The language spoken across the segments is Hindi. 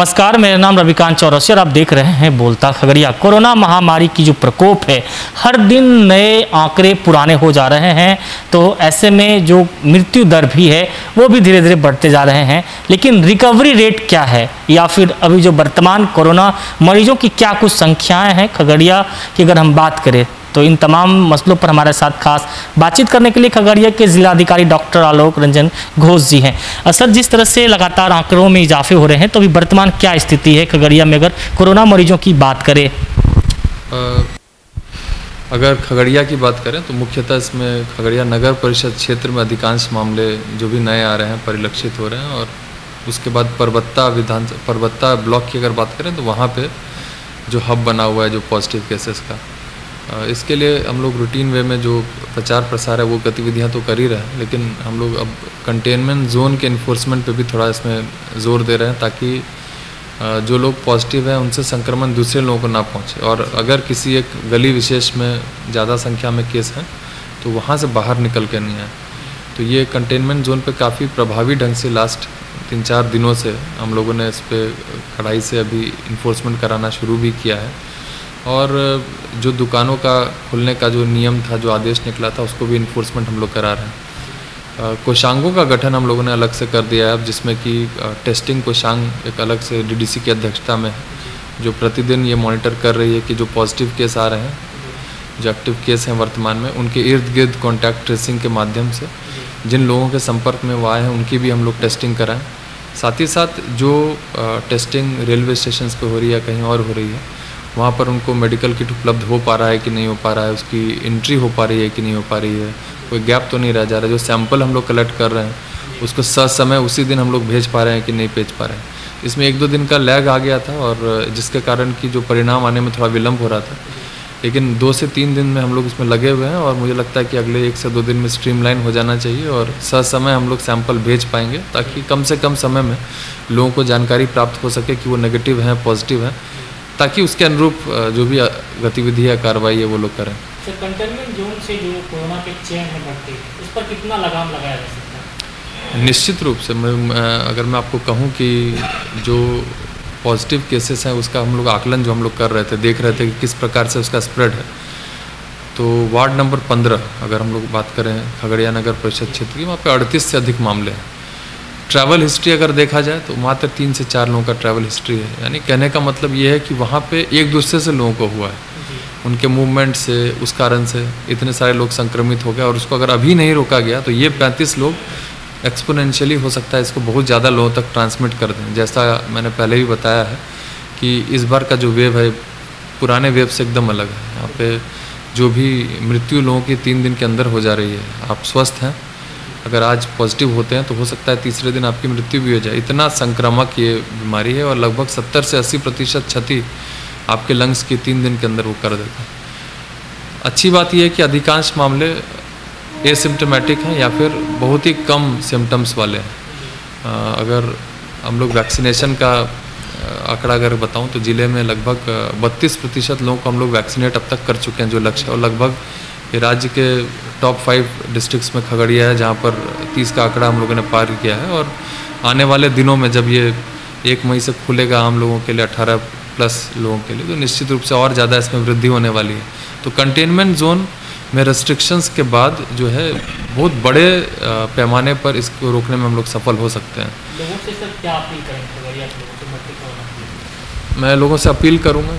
नमस्कार, मेरा नाम रविकांत चौरसिया और आप देख रहे हैं बोलता खगड़िया। कोरोना महामारी की जो प्रकोप है, हर दिन नए आंकड़े पुराने हो जा रहे हैं, तो ऐसे में जो मृत्यु दर भी है वो भी धीरे धीरे बढ़ते जा रहे हैं। लेकिन रिकवरी रेट क्या है, या फिर अभी जो वर्तमान कोरोना मरीजों की क्या कुछ संख्याएं हैं खगड़िया की अगर हम बात करें, तो इन तमाम मसलों पर हमारे साथ खास बातचीत करने के लिए खगड़िया के जिलाधिकारी डॉक्टर आलोक रंजन घोष जी हैं। सर, जिस तरह से लगातार आंकड़ों में इजाफे हो रहे हैं, तो अभी वर्तमान क्या स्थिति है खगड़िया में अगर कोरोना मरीजों की बात करें? अगर खगड़िया की बात करें तो मुख्यतः इसमें खगड़िया नगर परिषद क्षेत्र में अधिकांश मामले जो भी नए आ रहे हैं परिलक्षित हो रहे हैं। और उसके बाद परबत्ता ब्लॉक की अगर बात करें तो वहाँ पे जो हब बना हुआ है जो पॉजिटिव केसेस का, इसके लिए हम लोग रूटीन वे में जो प्रचार प्रसार है वो गतिविधियां तो कर ही रहे हैं, लेकिन हम लोग अब कंटेनमेंट जोन के इन्फोर्समेंट पे भी थोड़ा इसमें ज़ोर दे रहे हैं, ताकि जो लोग पॉजिटिव हैं उनसे संक्रमण दूसरे लोगों को ना पहुंचे। और अगर किसी एक गली विशेष में ज़्यादा संख्या में केस हैं तो वहाँ से बाहर निकल के नहीं आए। तो ये कंटेनमेंट जोन पे काफ़ी प्रभावी ढंग से लास्ट 3-4 दिनों से हम लोगों ने इस पर कड़ाई से अभी इन्फोर्समेंट कराना शुरू भी किया है। और जो दुकानों का खुलने का जो नियम था, जो आदेश निकला था, उसको भी इन्फोर्समेंट हम लोग करा रहे हैं। कोषांगों का गठन हम लोगों ने अलग से कर दिया है अब, जिसमें कि टेस्टिंग कोषांग एक अलग से डीडीसी की अध्यक्षता में है, जो प्रतिदिन ये मॉनिटर कर रही है कि जो पॉजिटिव केस आ रहे हैं, जो एक्टिव केस हैं वर्तमान में, उनके इर्द गिर्द कॉन्टैक्ट ट्रेसिंग के माध्यम से जिन लोगों के संपर्क में वो आए हैं उनकी भी हम लोग टेस्टिंग कराएँ। साथ ही साथ जो टेस्टिंग रेलवे स्टेशन पर हो रही है, कहीं और हो रही है, वहाँ पर उनको मेडिकल किट उपलब्ध हो पा रहा है कि नहीं हो पा रहा है, उसकी एंट्री हो पा रही है कि नहीं हो पा रही है, कोई गैप तो नहीं रह जा रहा है। जो सैंपल हम लोग कलेक्ट कर रहे हैं उसको समय उसी दिन हम लोग भेज पा रहे हैं कि नहीं भेज पा रहे हैं। इसमें 1-2 दिन का लैग आ गया था, और जिसके कारण कि जो परिणाम आने में थोड़ा विलम्ब हो रहा था, लेकिन 2 से 3 दिन में हम लोग इसमें लगे हुए हैं। और मुझे लगता है कि अगले 1 से 2 दिन में स्ट्रीमलाइन हो जाना चाहिए और समय हम लोग सैंपल भेज पाएंगे, ताकि कम से कम समय में लोगों को जानकारी प्राप्त हो सके कि वो नेगेटिव हैं, पॉजिटिव हैं, ताकि उसके अनुरूप जो भी गतिविधि है, कार्रवाई है, वो लोग करें। तो कंटेनमेंट जोन से जो कोरोना के चेन में बढ़ते उस पर कितना लगाम लगाया जा सकता है? निश्चित रूप से अगर मैं आपको कहूँ कि जो पॉजिटिव केसेस हैं उसका हम लोग आकलन जो हम लोग कर रहे थे, देख रहे थे कि किस प्रकार से उसका स्प्रेड है, तो वार्ड नंबर 15 अगर हम लोग बात करें खगड़िया नगर परिषद क्षेत्र की, वहाँ पे 38 से अधिक मामले हैं। ट्रैवल हिस्ट्री अगर देखा जाए तो मात्र 3 से 4 लोगों का ट्रैवल हिस्ट्री है। यानी कहने का मतलब ये है कि वहाँ पे एक दूसरे से लोगों को हुआ है, उनके मूवमेंट से, उस कारण से इतने सारे लोग संक्रमित हो गए। और उसको अगर अभी नहीं रोका गया तो ये 35 लोग एक्सपोनेंशियली हो सकता है इसको बहुत ज़्यादा लोगों तक ट्रांसमिट कर दें। जैसा मैंने पहले भी बताया है कि इस बार का जो वेव है पुराने वेव से एकदम अलग है। यहाँ पे जो भी मृत्यु लोगों की 3 दिन के अंदर हो जा रही है, आप स्वस्थ हैं, अगर आज पॉजिटिव होते हैं तो हो सकता है तीसरे दिन आपकी मृत्यु भी हो जाए। इतना संक्रामक ये बीमारी है, और लगभग 70 से 80% क्षति आपके लंग्स की 3 दिन के अंदर वो कर देता है। अच्छी बात यह है कि अधिकांश मामले एसिम्टोमेटिक हैं या फिर बहुत ही कम सिम्टम्स वाले हैं। अगर हम लोग वैक्सीनेशन का आंकड़ा अगर बताऊं तो ज़िले में लगभग 32% लोगों को हम लोग वैक्सीनेट अब तक कर चुके हैं, जो लक्ष्य है। और लगभग ये राज्य के टॉप 5 डिस्ट्रिक्ट्स में खगड़िया है, जहाँ पर 30 का आंकड़ा हम लोगों ने पार किया है। और आने वाले दिनों में जब ये 1 मई से खुलेगा आम लोगों के लिए, 18+ लोगों के लिए, तो निश्चित रूप से और ज़्यादा इसमें वृद्धि होने वाली है। तो कंटेनमेंट जोन में रेस्ट्रिक्शंस के बाद जो है बहुत बड़े पैमाने पर इसको रोकने में हम लोग सफल हो सकते हैं। लोगों से सर क्या अपील करें खगड़िया के लोगों से? मैं लोगों से अपील करूँगा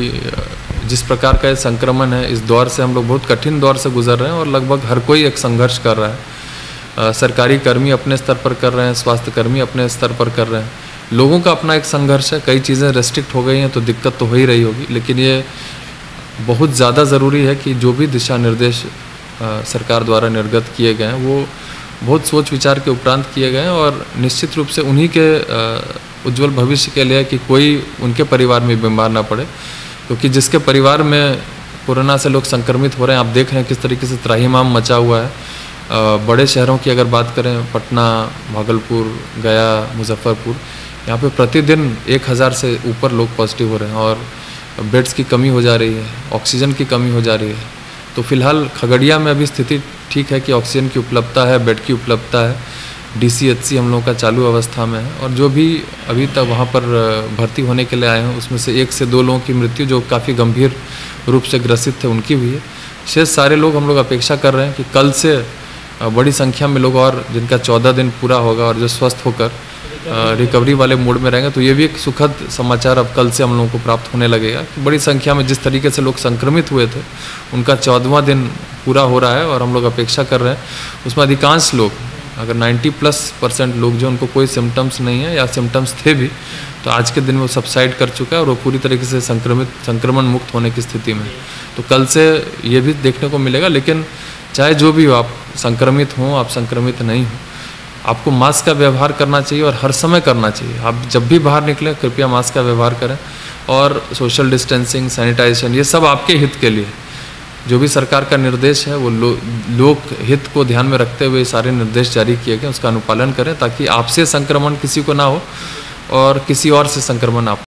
कि जिस प्रकार का ये संक्रमण है, इस दौर से हम लोग बहुत कठिन दौर से गुजर रहे हैं, और लगभग हर कोई एक संघर्ष कर रहा है। सरकारी कर्मी अपने स्तर पर कर रहे हैं, स्वास्थ्य कर्मी अपने स्तर पर कर रहे हैं, लोगों का अपना एक संघर्ष है। कई चीज़ें रेस्ट्रिक्ट हो गई हैं तो दिक्कत तो हो ही रही होगी, लेकिन ये बहुत ज़्यादा ज़रूरी है कि जो भी दिशा निर्देश सरकार द्वारा निर्गत किए गए हैं वो बहुत सोच विचार के उपरांत किए गए हैं, और निश्चित रूप से उन्हीं के उज्जवल भविष्य के लिए कि कोई उनके परिवार में बीमार ना पड़े। क्योंकि जिसके परिवार में कोरोना से लोग संक्रमित हो रहे हैं, आप देख रहे हैं किस तरीके से त्राहिमाम मचा हुआ है। बड़े शहरों की अगर बात करें, पटना, भागलपुर, गया, मुजफ्फरपुर, यहाँ पे प्रतिदिन 1000 से ऊपर लोग पॉजिटिव हो रहे हैं, और बेड्स की कमी हो जा रही है, ऑक्सीजन की कमी हो जा रही है। तो फिलहाल खगड़िया में अभी स्थिति ठीक है कि ऑक्सीजन की उपलब्धता है, बेड की उपलब्धता है, DCHC हम लोगों का चालू अवस्था में है, और जो भी अभी तक वहाँ पर भर्ती होने के लिए आए हैं उसमें से 1 से 2 लोगों की मृत्यु जो काफ़ी गंभीर रूप से ग्रसित थे उनकी हुई है। शेष सारे लोग हम लोग अपेक्षा कर रहे हैं कि कल से बड़ी संख्या में लोग और जिनका 14 दिन पूरा होगा और जो स्वस्थ होकर रिकवरी वाले मोड में रहेंगे, तो ये भी एक सुखद समाचार अब कल से हम लोगों को प्राप्त होने लगेगा कि बड़ी संख्या में जिस तरीके से लोग संक्रमित हुए थे उनका 14वां दिन पूरा हो रहा है। और हम लोग अपेक्षा कर रहे हैं उसमें अधिकांश लोग, अगर 90+% लोग जो उनको कोई सिम्टम्स नहीं है या सिम्टम्स थे भी, तो आज के दिन में वो सबसाइड कर चुका है और वो पूरी तरीके से संक्रमण मुक्त होने की स्थिति में। तो कल से ये भी देखने को मिलेगा। लेकिन चाहे जो भी हो, आप संक्रमित हों आप संक्रमित नहीं हो, आपको मास्क का व्यवहार करना चाहिए और हर समय करना चाहिए। आप जब भी बाहर निकलें कृपया मास्क का व्यवहार करें, और सोशल डिस्टेंसिंग, सैनिटाइजेशन, ये सब आपके हित के लिए जो भी सरकार का निर्देश है वो लोक हित को ध्यान में रखते हुए सारे निर्देश जारी किए गए, उसका अनुपालन करें ताकि आपसे संक्रमण किसी को ना हो और किसी और से संक्रमण आप